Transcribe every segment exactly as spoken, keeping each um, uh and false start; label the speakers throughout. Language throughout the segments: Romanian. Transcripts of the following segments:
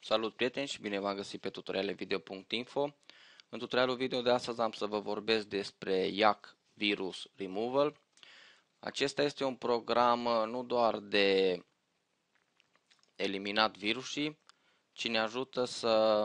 Speaker 1: Salut prieteni și bine v-am găsit pe tutoriale video punct info. În tutorialul video de astăzi am să vă vorbesc despre Yak Virus Removal. Acesta este un program nu doar de eliminat virusii, ci ne ajută să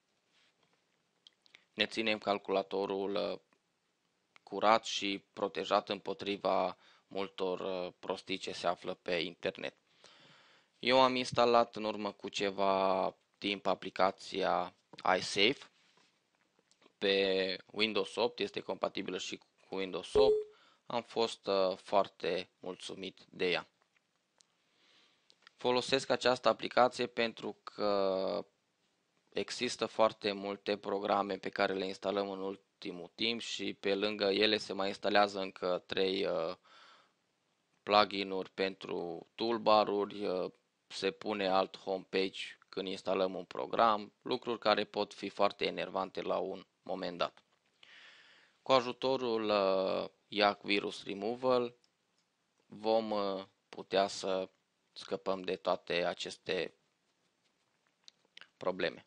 Speaker 1: ne ținem calculatorul curat și protejat împotriva multor prostii ce se află pe internet. Eu am instalat în urmă cu ceva timp aplicația iSafe pe Windows opt, este compatibilă și cu Windows opt. Am fost uh, foarte mulțumit de ea. Folosesc această aplicație pentru că există foarte multe programe pe care le instalăm în ultimul timp și pe lângă ele se mai instalează încă trei uh, plugin-uri pentru toolbar-uri, uh, se pune alt homepage când instalăm un program, lucruri care pot fi foarte enervante la un moment dat. Cu ajutorul uh, Yak Virus Removal vom uh, putea să scăpăm de toate aceste probleme.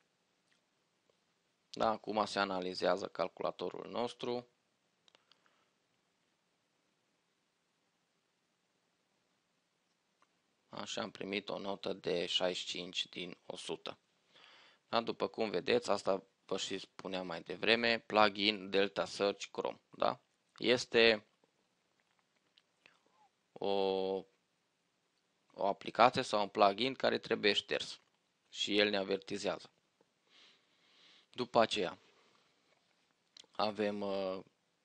Speaker 1: Da, acum se analizează calculatorul nostru. Așa, am primit o notă de șaizeci și cinci din o sută. Da, după cum vedeți, asta vă și spuneam mai devreme, plugin Delta Search Chrome. Da? Este o, o aplicație sau un plugin care trebuie șters și el ne avertizează. După aceea avem uh,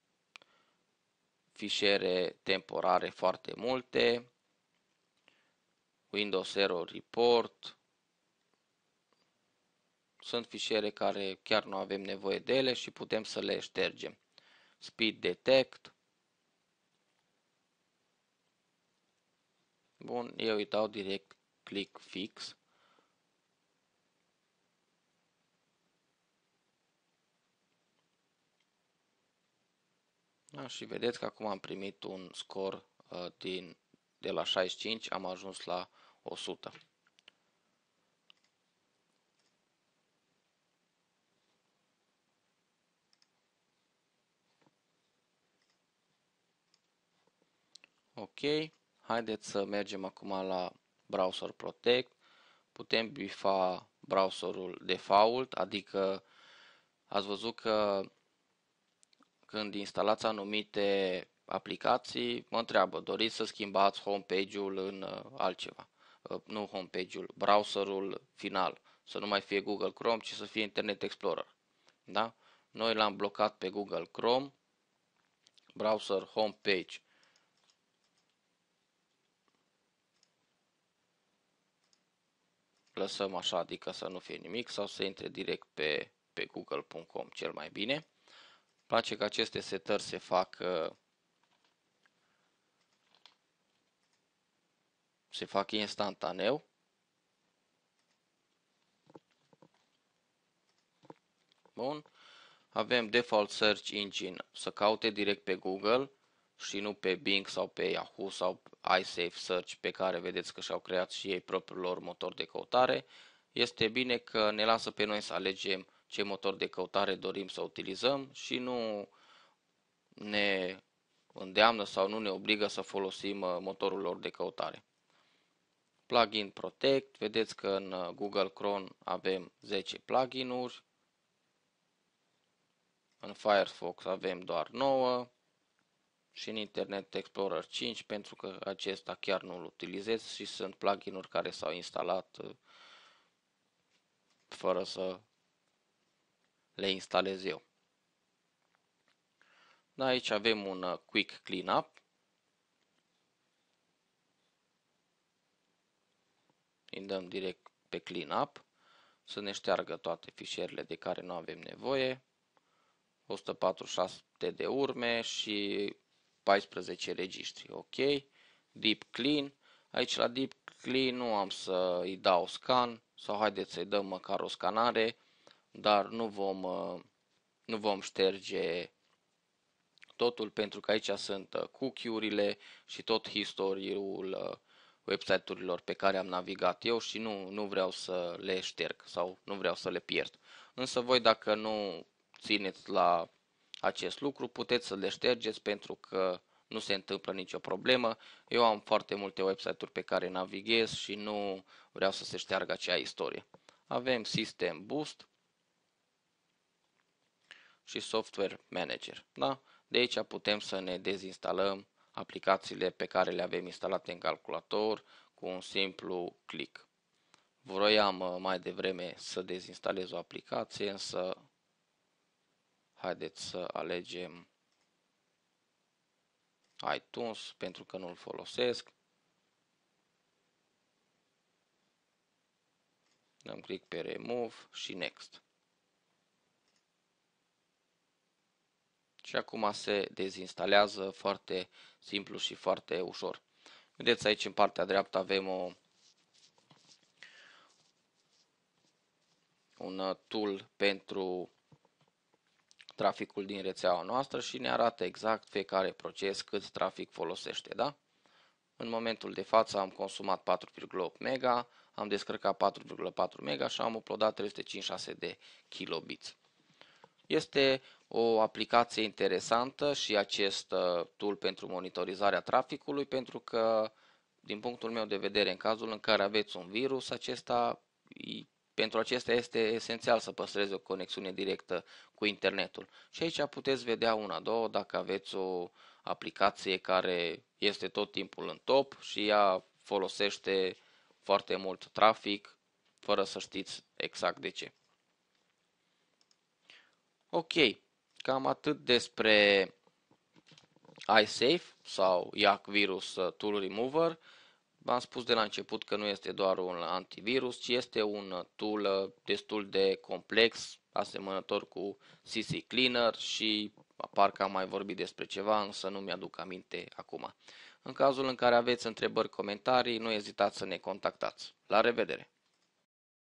Speaker 1: fișiere temporare foarte multe, Windows Error Report. Sunt fișiere care chiar nu avem nevoie de ele și putem să le ștergem. Speed Detect. Bun, eu îi dau direct click fix. Da, și vedeți că acum am primit un scor uh, din, de la șaizeci și cinci, am ajuns la o sută. Ok, haideți să mergem acum la Browser Protect. Putem bifa browserul default, adică ați văzut că când instalați anumite aplicații, mă întreabă, doriți să schimbați homepage-ul în altceva. Nu homepage-ul, browserul final. Să nu mai fie Google Chrome, ci să fie Internet Explorer. Da? Noi l-am blocat pe Google Chrome, browser homepage. Lăsăm așa, adică să nu fie nimic, sau să intre direct pe, pe google punct com, cel mai bine. Îmi place că aceste setări se fac se fac instantaneu. Bun. Avem Default Search Engine, să caute direct pe Google și nu pe Bing sau pe Yahoo sau iSafe Search, pe care vedeți că și-au creat și ei propriul lor motor de căutare. Este bine că ne lasă pe noi să alegem ce motor de căutare dorim să utilizăm și nu ne îndeamnă sau nu ne obligă să folosim motorul lor de căutare. Plugin Protect, vedeți că în Google Chrome avem zece plugin-uri, în Firefox avem doar nouă și în Internet Explorer cinci, pentru că acesta chiar nu îl utilizez și sunt plugin-uri care s-au instalat fără să le instalez eu. Da, aici avem un Quick Cleanup. Îi dăm direct pe Cleanup să ne șteargă toate fișierele de care nu avem nevoie. o sută patruzeci și șase de urme și paisprezece registri. Ok. Deep Clean. Aici la Deep Clean nu am să îi dau scan sau haideți să-i dăm măcar o scanare, dar nu vom, nu vom șterge totul pentru că aici sunt cookie-urile și tot historiul website-urilor pe care am navigat eu și nu, nu vreau să le șterg sau nu vreau să le pierd. Însă voi, dacă nu țineți la acest lucru, puteți să le ștergeți pentru că nu se întâmplă nicio problemă. Eu am foarte multe website-uri pe care navighez și nu vreau să se șteargă acea istorie. Avem System Boost și Software Manager. Da? De aici putem să ne dezinstalăm aplicațiile pe care le avem instalate în calculator cu un simplu click. Vroiam mai devreme să dezinstalez o aplicație, însă haideți să alegem iTunes pentru că nu-l folosesc. Dăm click pe Remove și Next. Și acum se dezinstalează foarte simplu și foarte ușor. Vedeți aici în partea dreaptă avem o, un tool pentru traficul din rețeaua noastră și ne arată exact fiecare proces cât trafic folosește. Da? În momentul de față am consumat patru virgulă opt mega, am descărcat patru virgulă patru mega și am uploadat trei sute cincizeci și șase de kilobits. Este o aplicație interesantă și acest tool pentru monitorizarea traficului, pentru că, din punctul meu de vedere, în cazul în care aveți un virus, acesta, pentru acesta este esențial să păstreze o conexiune directă cu internetul. Și aici puteți vedea una, două, dacă aveți o aplicație care este tot timpul în top și ea folosește foarte mult trafic, fără să știți exact de ce. Ok, cam atât despre iSafe sau Yak Virus Tool Remover. V-am spus de la început că nu este doar un antivirus, ci este un tool destul de complex, asemănător cu C C Cleaner și parcă am mai vorbit despre ceva, însă nu mi-aduc aminte acum. În cazul în care aveți întrebări, comentarii, nu ezitați să ne contactați. La revedere!